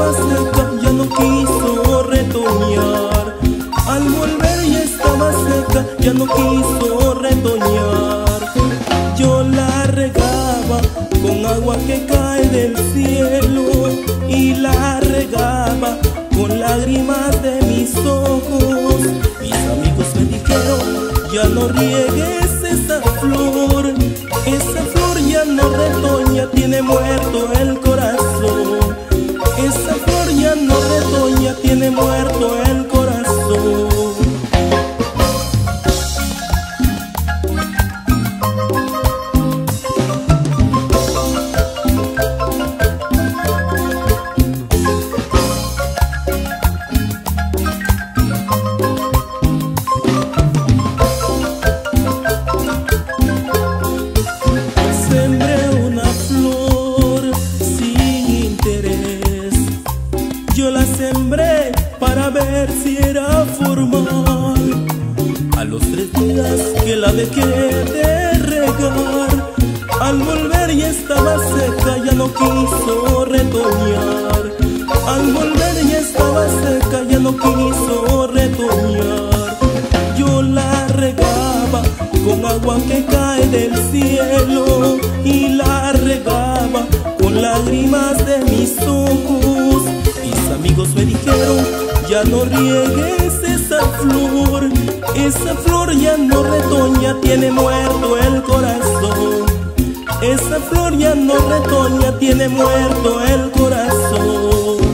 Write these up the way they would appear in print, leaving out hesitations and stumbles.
estaba seca, ya no quiso retoñar. Al volver ya estaba seca, ya no quiso retoñar. Yo la regaba con agua que cae del cielo y la regaba con lágrimas de mis ojos. Mis amigos me dijeron, ya no riegues esa flor ya no retoña, tiene muerto el corazón. Esa flor ya no retoña, tiene muerto el corazón. Yo la sembré para ver si era formal. A los 3 días que la dejé de regar, al volver ya estaba seca, ya no quiso retoñar. Al volver ya estaba seca, ya no quiso retoñar. Yo la regaba con agua que cae del cielo y la regaba con lágrimas de mis ojos. Mis amigos me dijeron, ya no riegues esa flor ya no retoña, tiene muerto el corazón. Esa flor ya no retoña, tiene muerto el corazón.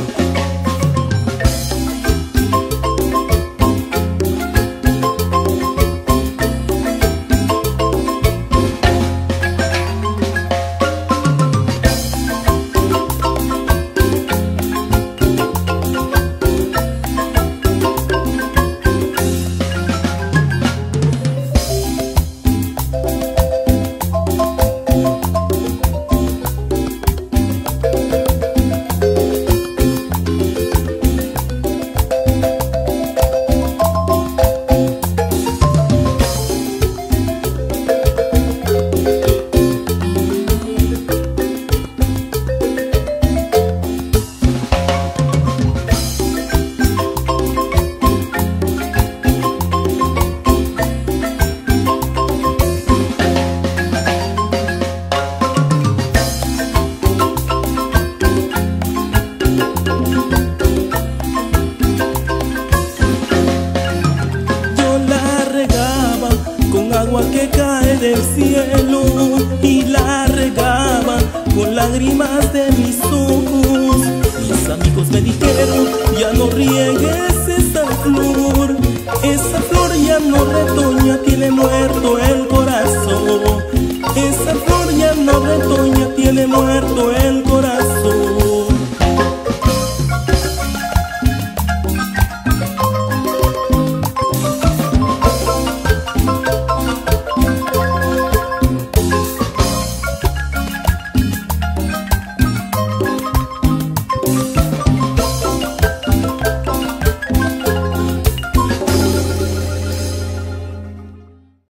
Agua que cae del cielo y la regaba con lágrimas de mis ojos. Mis amigos me dijeron, ya no riegues esa flor ya no retoña, tiene